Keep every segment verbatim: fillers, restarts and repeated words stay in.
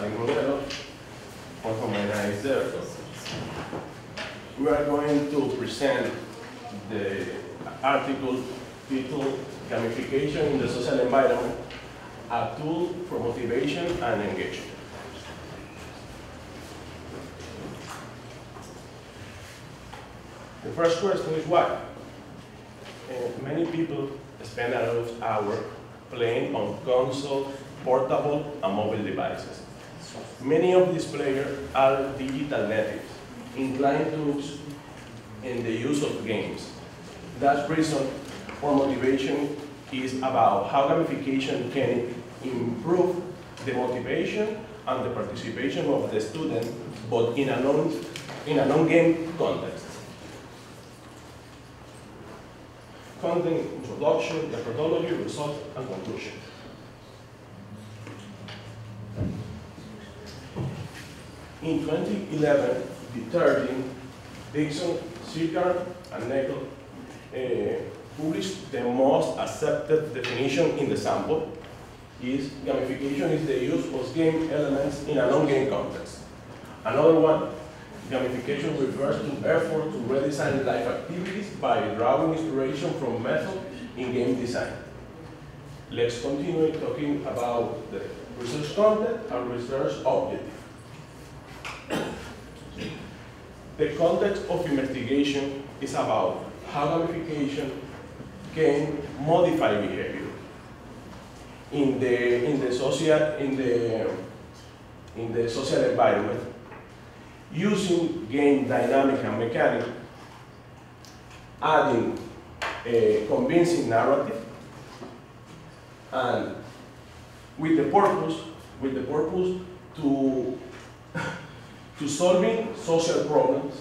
Valentin Romero, one of my name is there. We are going to present the article titled Gamification in the Social Environment, a Tool for Motivation and Engagement. The first question is why? Uh, many people spend a lot of hours playing on console, portable, and mobile devices. Many of these players are digital natives, inclined to in the use of games. That reason for motivation is about how gamification can improve the motivation and the participation of the student, but in a non in a non-game context. Content, introduction, methodology, result, and conclusion. In twenty eleven, the thirteen, Dixon, Sicard, and Nagel uh, published the most accepted definition in the sample. Is gamification is the use of game elements in a non-game context. Another one, gamification refers to effort to redesign life activities by drawing inspiration from methods in game design. Let's continue talking about the research content and research objective. The context of investigation is about how gamification can modify behavior in the in the social in the in the social environment, using game dynamic and mechanic, adding a convincing narrative, and with the purpose with the purpose to to solving social problems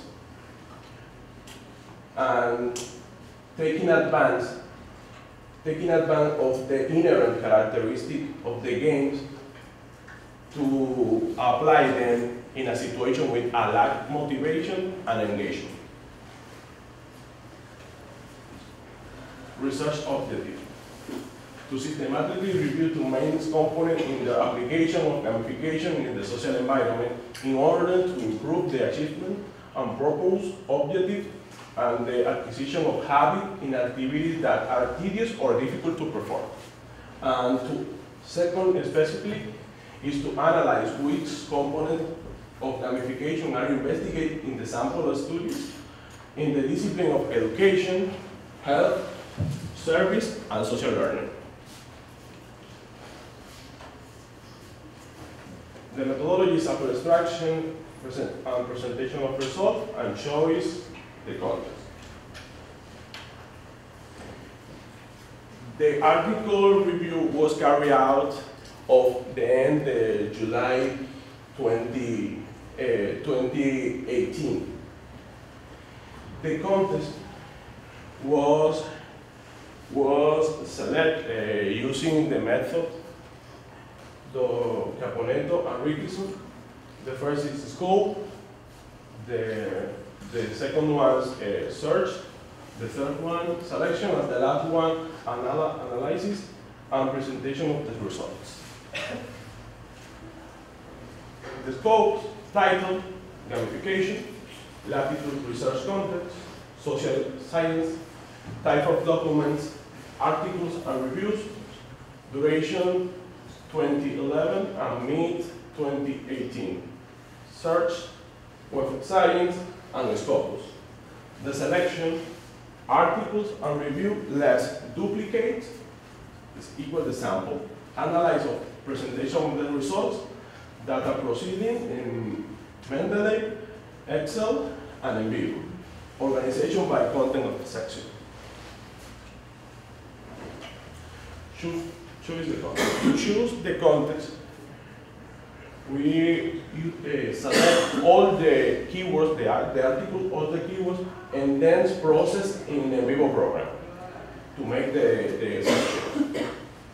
and taking advantage taking advantage of the inherent characteristic of the games to apply them in a situation with a lack of motivation and engagement. Research objective. To systematically review the main components in the application of gamification in the social environment in order to improve the achievement and purpose objective and the acquisition of habit in activities that are tedious or difficult to perform. And to, second, specifically, is to analyze which components of gamification are investigated in the sample of studies in the discipline of education, health, service, and social learning. The methodology is upper extraction present, and presentation of results and choice the context. The article review was carried out of the end of July twenty eighteen. The contest was was selected uh, using the method the Caponetto and Rickison. The first is scope, the, the second one is uh, search, the third one selection, and the last one anal analysis and presentation of the results. The scope title, gamification, latitude research context, social science, type of documents, articles and reviews, duration twenty eleven and mid twenty eighteen. Search, web of science, and Scopus. The selection, articles and review less duplicate is equal to sample. Analyze of presentation of the results, data proceeding in Mendeley, Excel, and in Vivo. Organization by content of the section. Choose, choose the context. To choose the context, we you, uh, select all the keywords, the, the article, all the keywords, and then process in the Vivo program to make the, the section.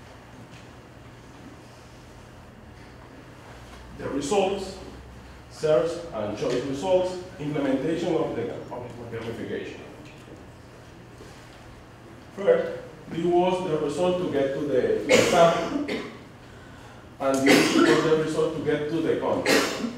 The results, search and choice results, implementation of the, of the gamification. First, this was the result to get to the, to the sample. and this was the result to get to the content.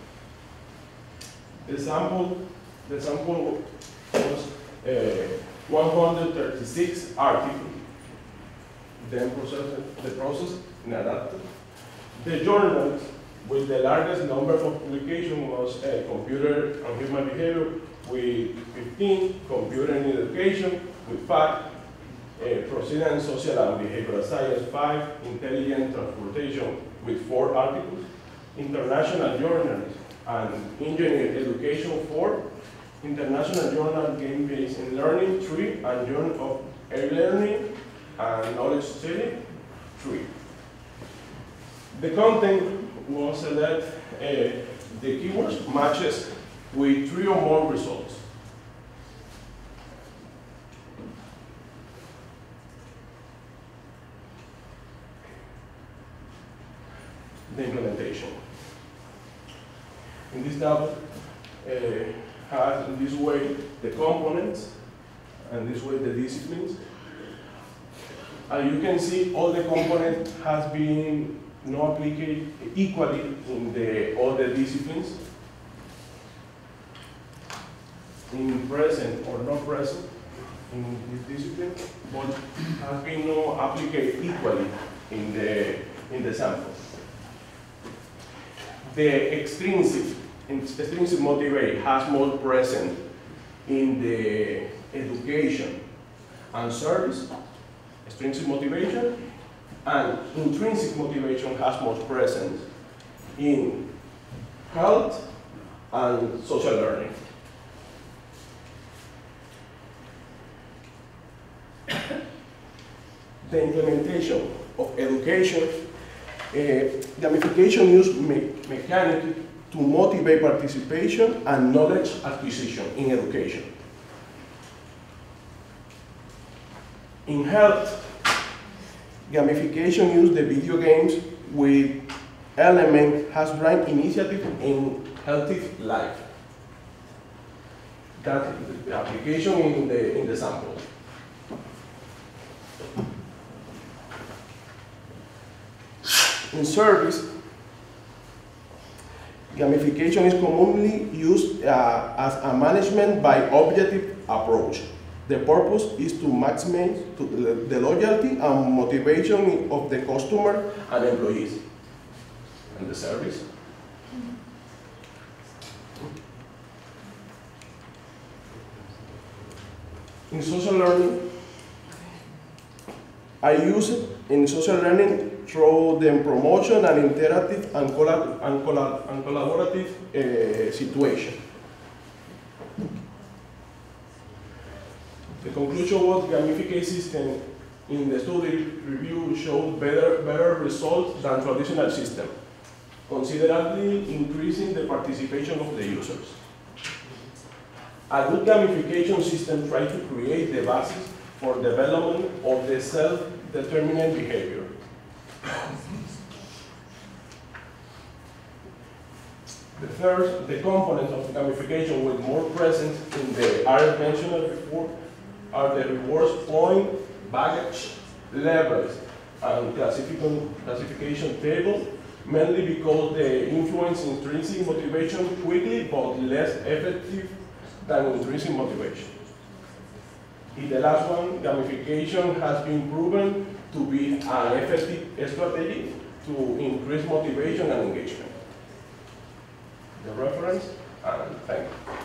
The sample, the sample was uh, one hundred thirty-six articles, then processed, the process in adapted. The journals with the largest number of publications was uh, Computer and Human Behavior with fifteen, Computer and Education with five, uh, Proceeding and Social and Behavioral Science five, Intelligent Transportation with four articles, International Journals and Engineering Education four, International Journal Game-Based in Learning three, and Journal of E-Learning and Knowledge Sharing three. The content was that uh, the keywords matches with three or more results. The implementation. In this tab, uh, has in this way the components, and this way the disciplines. And you can see all the components has been not applied equally in the all the disciplines, in present or not present in this discipline, but has been not applied equally in the in the sample. The extrinsic extrinsic motivate has more present in the education and service, extrinsic motivation, and intrinsic motivation has more present in health and social learning. The implementation of education, uh, gamification use me mechanics to motivate participation and knowledge acquisition in education. In health, gamification use the video games with element has bring initiative in healthy life. That's the application in the in the sample. In service, gamification is commonly used uh, as a management by objective approach. The purpose is to maximize to the, the loyalty and motivation of the customer and employees. And the service. In social learning, I use it in social learning through the promotion and interactive and, collab and, collab and collaborative uh, situation. The conclusion was gamification system in the study review showed better, better results than traditional system, considerably increasing the participation of the users. A good gamification system tries to create the basis for development of the self-determined behavior. The third, the components of gamification with more presence in the area mentioned before are the rewards point, baggage, levels, and classification, classification table, mainly because they influence intrinsic motivation quickly but less effective than intrinsic motivation. In the last one, gamification has been proven to be an effective strategy to increase motivation and engagement. The reference, and thank you.